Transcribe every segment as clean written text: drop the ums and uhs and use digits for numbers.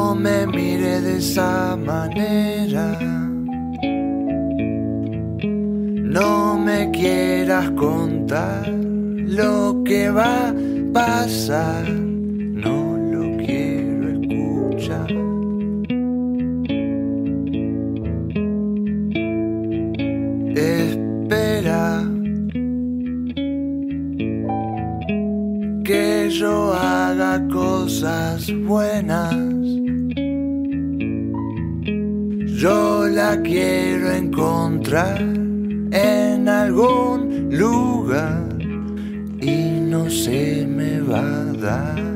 No me mire de esa manera, no me quieras contar lo que va a pasar, no lo quiero escuchar. Espera que yo haga cosas buenas, yo la quiero encontrar en algún lugar y no se me va a dar.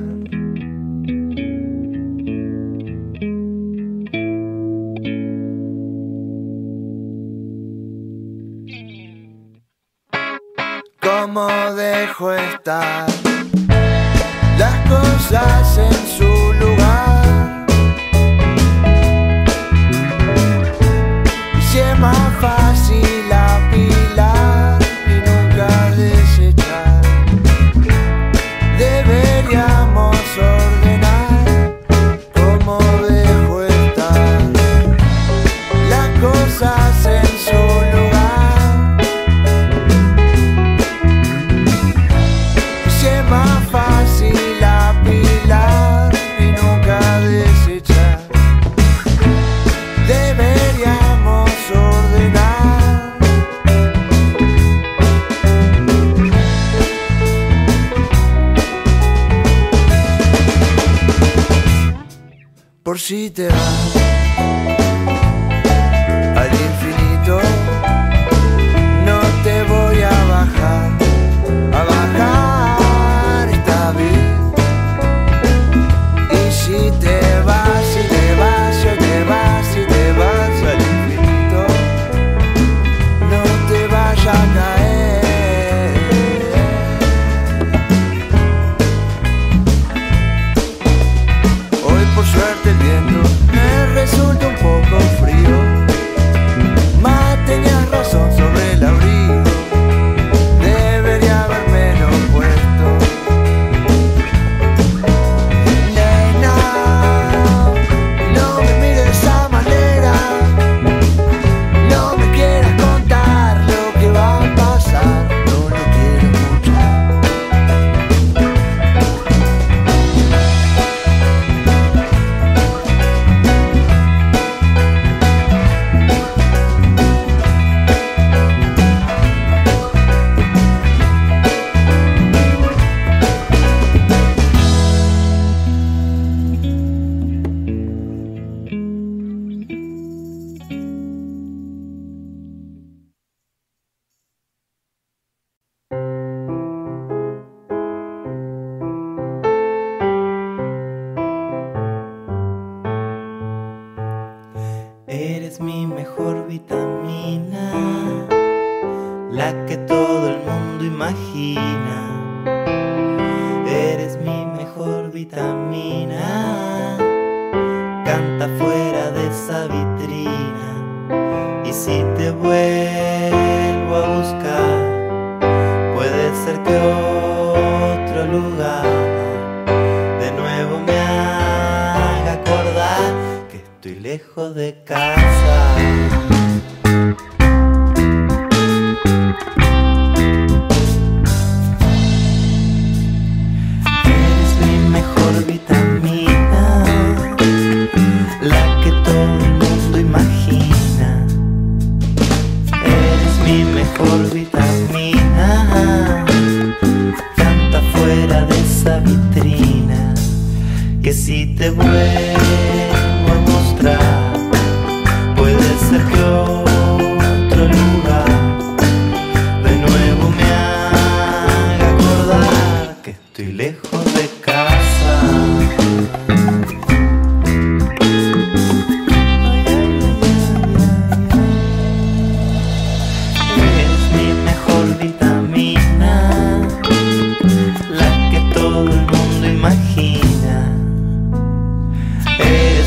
¿Cómo dejo estar las cosas en su lugar? Y si es más fácil apilar y nunca desechar, deberíamos ordenar. ¿Cómo dejo estar las cosas en su lugar? Más fácil apilar y nunca desechar, deberíamos ordenar. Por si te vas al infinito, no te voy a bajar, a bajar. Si te vas, si te vas, si te vas, si te vas al infinito, no te vaya a caer. Hoy por suerte el viento me resulta un poco frío, mas tenías razón sobre el abrigo, debería habérmelo puesto. Eres mi mejor vitamina, la que todo el mundo imagina. Eres mi mejor vitamina, canta fuera de esa vitrina. Y si te vuelvo a buscar, puede ser que otro lugar de nuevo me haga acordar que estoy lejos de casa. Eres mi mejor vitamina, la que todo el mundo imagina. Eres mi mejor vitamina, canta fuera de esa vitrina. Que si te vuelvo a mostrar, puede ser que otro lugar de nuevo me haga acordar que estoy lejos de casa. Eres mi mejor vitamina, la que todo el mundo imagina. Eres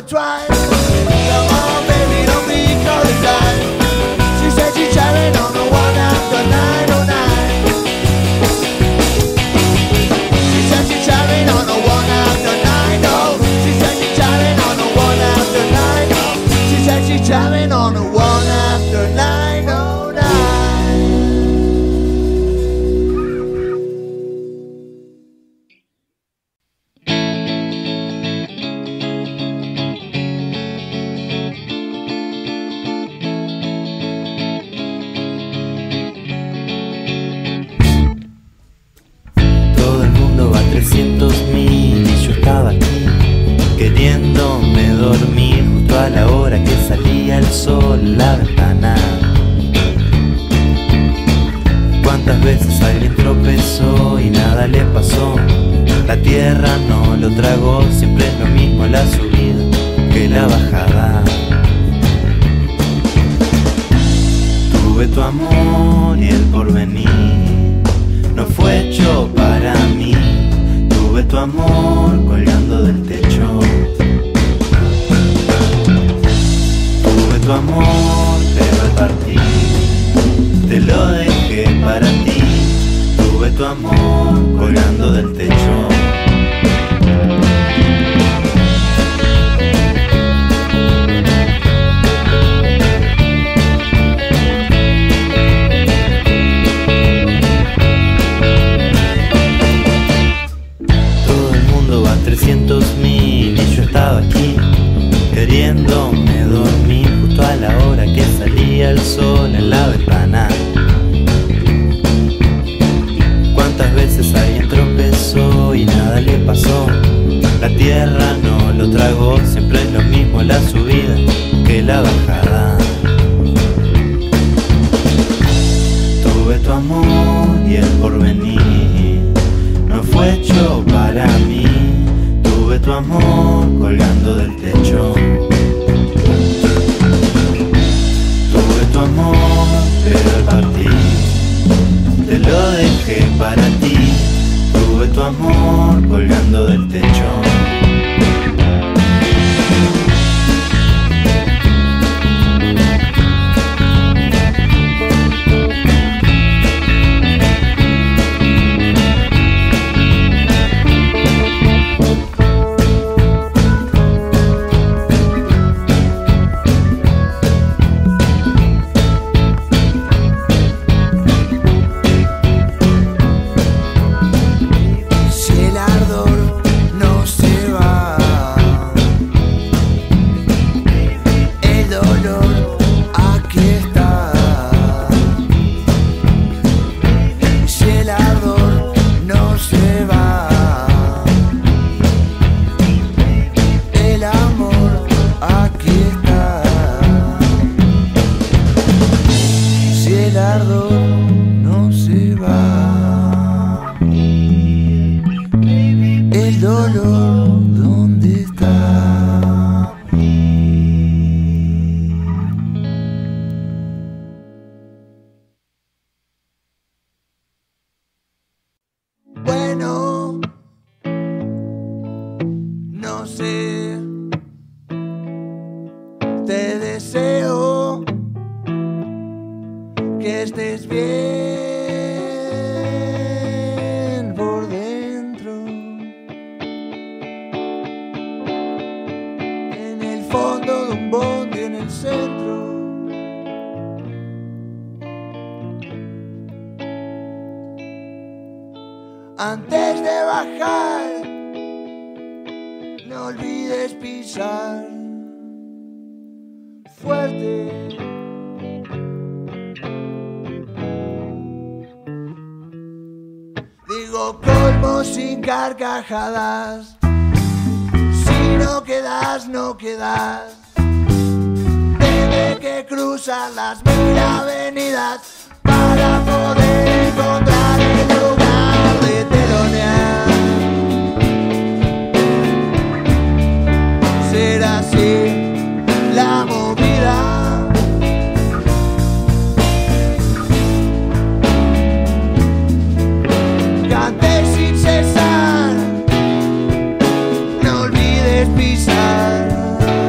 twice. Come on, baby, don't be caught aside. She said she's driving on the one after 909. She said she's driving on the one after 90. She said she's driving on the one after 90. She said she's driving on the one after 909. Todo el mundo va a 300.000 y yo estaba aquí queriéndome dormir justo a la hora que salía el sol en la ventana. Cuántas veces alguien tropezó y nada le pasó. La tierra no lo tragó, siempre es lo mismo la subida que la bajada. Tuve tu amor y el porvenir, no fue hecho para mí. Tuve tu amor colgando del techo. Tuve tu amor, pero al partir te lo dejé para ti. Tuve tu amor colgando del techo. Todo el mundo va a 300.000 y yo estaba aquí queriéndome dormir justo a la hora que salía el sol en la ventana. Cuántas veces alguien tropezó y nada le pasó. La tierra no lo tragó, siempre es lo mismo la subida que la bajada. Tuve tu amor y el porvenir, no fue hecho para mí. Tuve tu amor colgando del techo. Tuve tu amor, pero al partir te lo dejé para ti. Tuve tu amor colgando del techo. Antes de bajar, no olvides pisar fuerte. Digo colmo sin carcajadas. Si no quedas, no quedas. Desde que cruzar las 1000 avenidas para poder encontrar el lugar de telonear. Será así la movida. Cante sin cesar, no olvides pisar.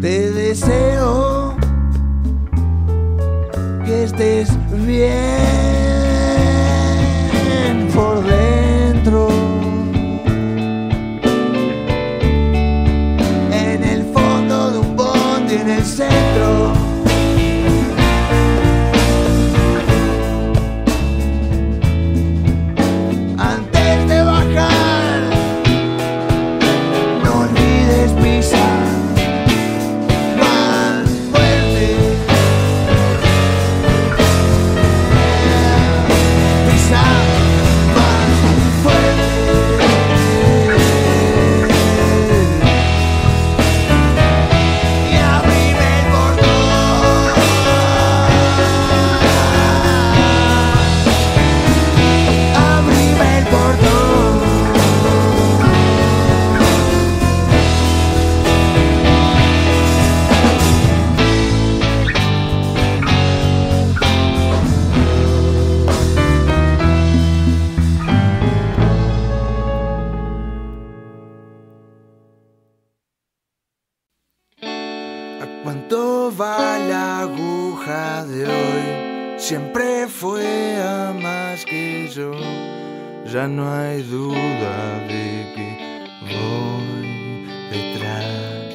Te deseo que estés bien por dentro. En el fondo de un bondi en el centro. Antes de bajar, no olvides pisar más fuerte. Pisar más fuerte. Y abrime el portón. Abrime el portón. ¿A cuánto va la aguja de hoy? Siempre fue a más que yo. Ya no hay duda de que voy detrás.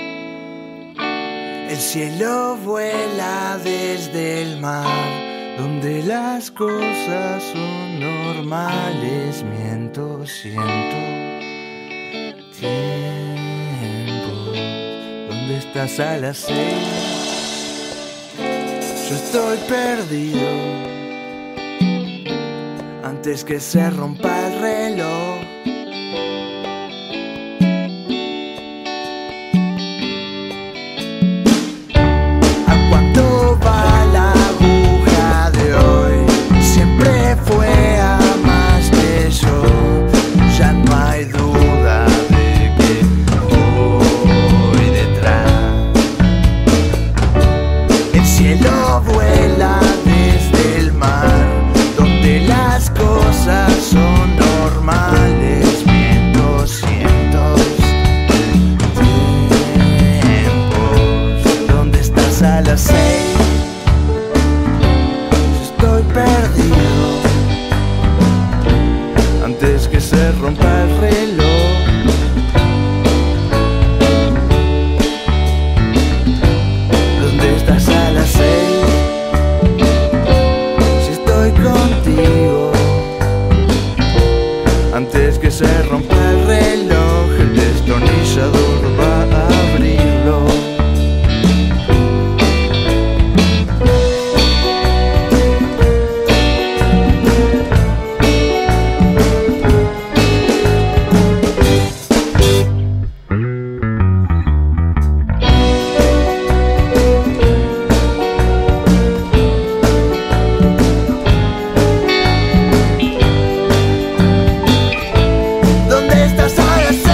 El cielo vuela desde el mar, donde las cosas son normales. Miento, siento tiempo. ¿Dónde estás a las 6? Yo estoy perdido antes que se rompa el reloj. ¿A cuánto va la aguja de hoy? Siempre fue a más que yo. Ya no hay duda de que voy detrás. El cielo vuela desde el mar, donde las cosas son normales. Vientos, cientos, tiempos. ¿Dónde estás a las 6? Yo estoy perdido antes que se rompa el reloj. ¿Dónde estás a las 6? Si estoy contigo antes que se rompa el reloj, el destornillador va a abrirlo. ¿Dónde estás a las 6?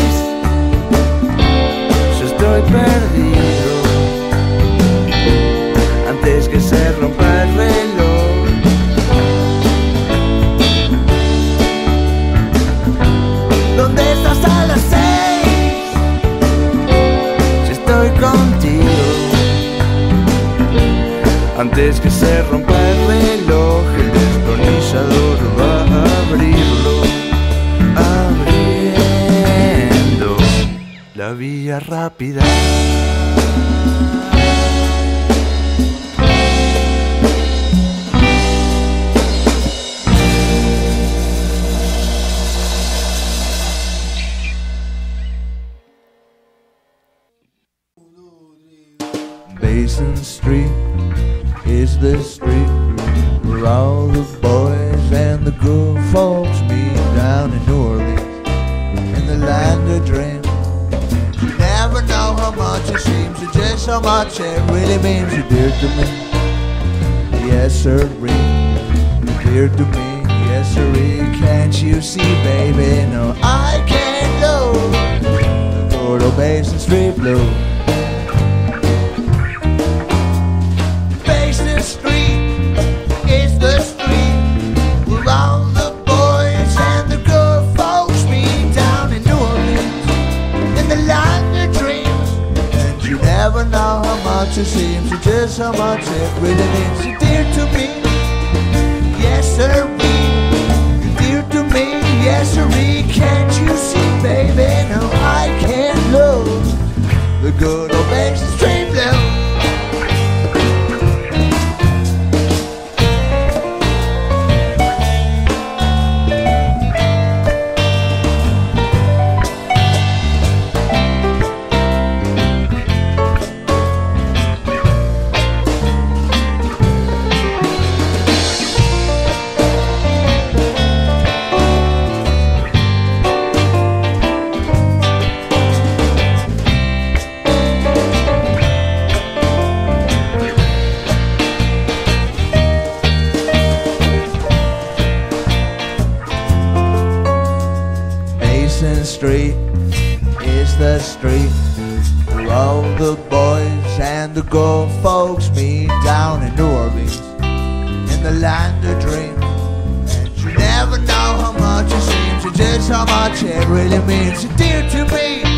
Yo estoy perdido antes que se rompa el reloj. ¿Dónde estás a las 6? Si estoy contigo antes que se rompa el reloj, el destornillador va a abrirlo. Abriendo la vía rápida. Basin Street is the street where all the boys and the good folks meet down in New Orleans, in the land of dreams. You never know how much it seems, or just how much it really means. You're dear to me, yes sir, you're dear to me, yes sir. Can't you see, baby? No, I can't lose the good old Basin Street blues. Basin Street is the street where all the boys and the good folks meet down in New Orleans, in the land of dreams. And you never know how much it seems, or just how much it really means. You're dear to me, yes sir, you're dear to me, yes sir. Can't you see, baby? No, I can't lose the good old Basin Street Blues. Basin Street is the street where all the boys and the girl folks meet down in New Orleans, in the land of dreams. And you never know how much it seems, or just how much it really means. You're dear to me,